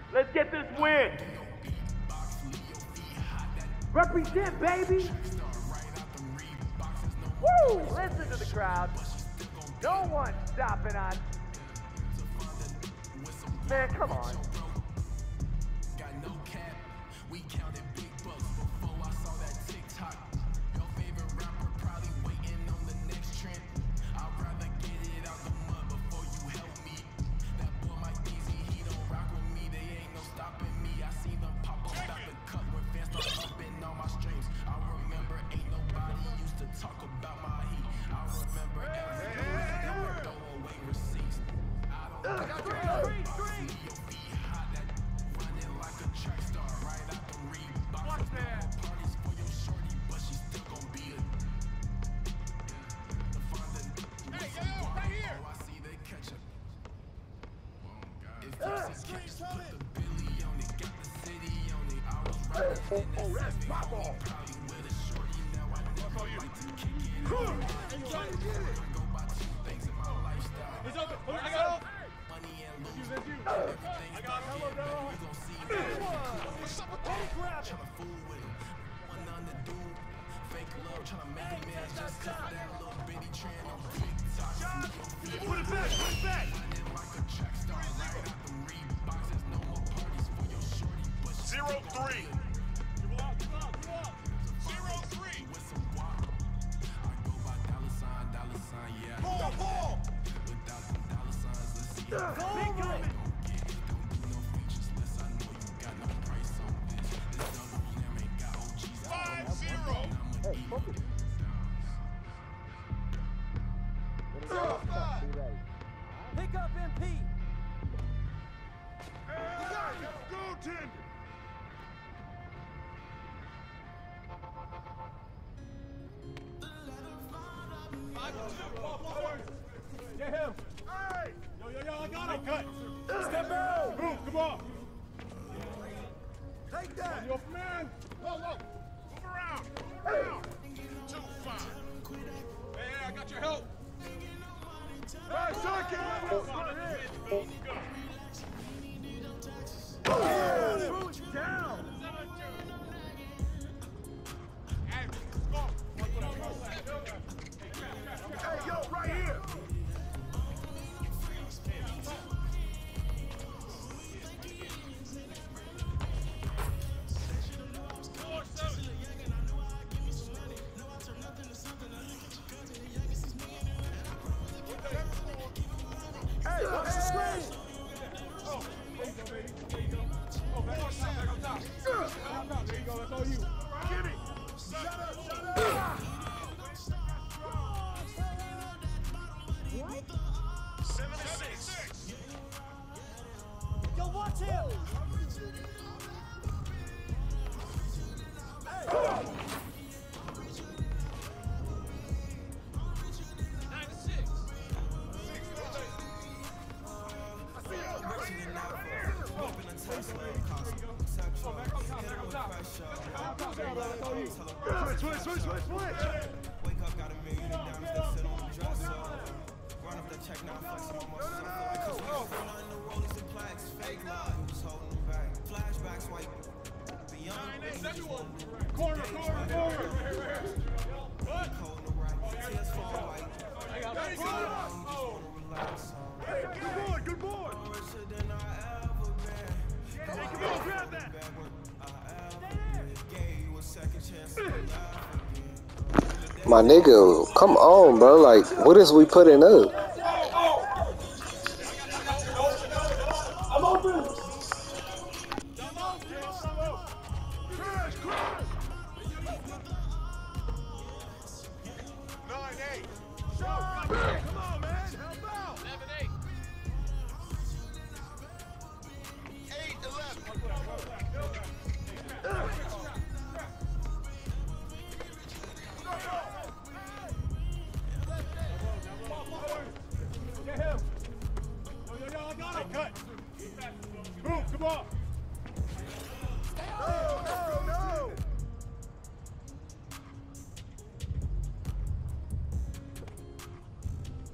Let's get this win. Represent, baby. Woo! Listen to the crowd. No one's stopping us. Man, come on. Oh, that's my ball. He's open. I got him. That's you. I got him. Hello, dog. What's up with that? Grab it. Put it back. Put it back. 0-3. 0-3. Ball, ball. Go. 5-0. Hey, focus. Pick up MP. Go, Tender. Get him! Hey! Yo, I got him! Cut! Step out! Move, come on! Take that! You up, man! Whoa! Move around! Around! 2-5. Hey, I got your help! Hey, second! Down. Hey, yo, right here! Hey, watch the screen. Oh, there you go, baby. There you go. Oh, back on top. There you go, that's all you. Get it! Shut up! 7-6. Yo, watch him. Switch! Wake up, got $1 million diamonds that sit on the dresser. Run up that check now, flexing on my stuff. Nothing the rollies and plaques, fake love. Who's holding them back? Flashbacks, white. Beyond. Corner! What? Cold in the right. Tears fall white. Relax. Hey, good boy! Richer than I ever been. Hey, come on, grab that! Gave you a second chance to laugh again. My nigga, come on, bro. Like, what is we putting up? I'm open! Crash! 9-8. Show! Come on, man! Help out! 11-8. 8-11. Get him! Yo, I got him! Cut! Move, come on! No!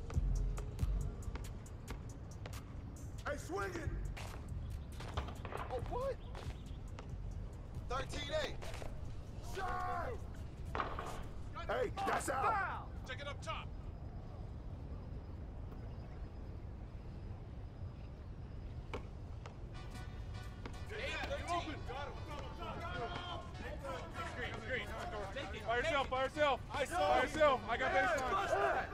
Hey, swing it! Hey, that's out. Foul. Take it up top. By yourself, by yourself. By yourself. I got baseline.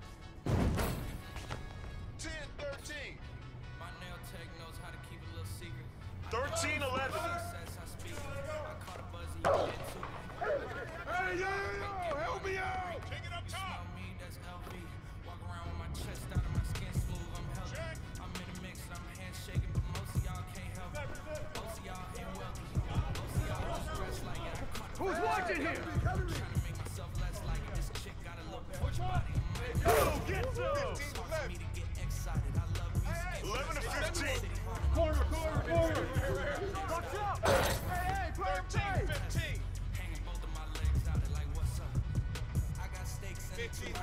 10-13. My nail tech knows how to keep a little secret. 13-11. I caught a buzzy, you did too. Hey, yo, help me out. Take it up top. Smell me, that's LV. Walk around with my chest out and my skin smooth, I'm healthy. I'm in the mix, I'm handshaking, but most of y'all can't help it. Most of y'all ain't wealthy. Most of y'all just dress like it. I caught a Who's watching here? trying to make myself less like it. This chick got a little porch body. Yo, get some. Cause me to get excited. I love me. 11-15. Corner, corner, corner. Watch out. Hey, play. 13-15. Hanging both of my legs out like what's up? I got steaks and 15-13.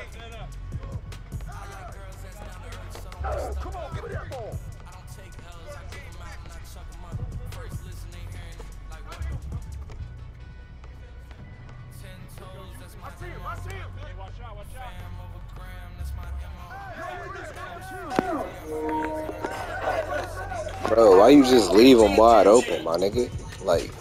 I like girls that's down to earth, so don't Come on, give me that ball. I don't take L's, I give them out and I chuck them up. First listen, they hearing it like what? 10 toes, that's my MO. I see him. Hey, watch out, watch out. Fam over gram, that's my MO. Bro, why you just leave them wide open, my nigga? Like,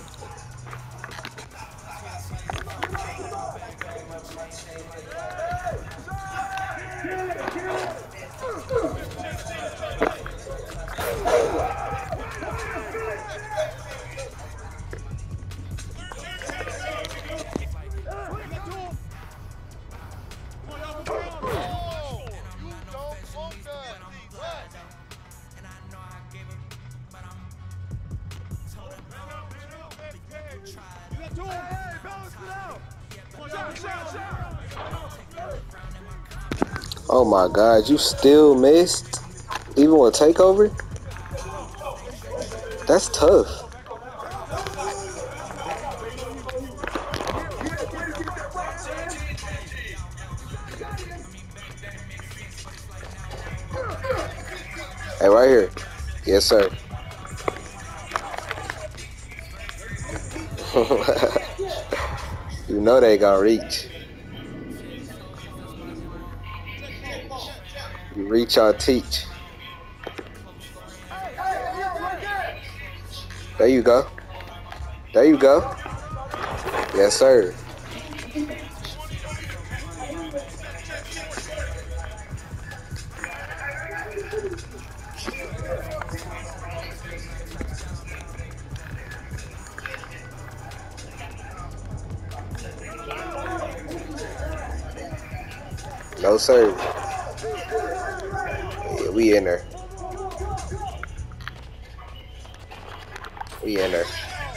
And I know I gave it, but I'm told her no. Hey, balance it out. Shot. oh my God, you still missed? Even with takeover? That's tough. Hey, right here. Yes, sir. You know they gonna reach. You reach or teach. There you go. There you go. Yes, sir. No, sir. Yeah, we in there. We in there.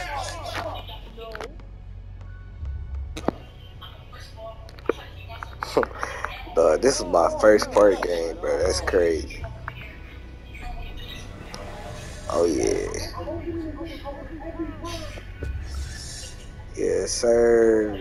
Dog, this is my first part game, bro. That's crazy. Oh, yeah. Yes, sir.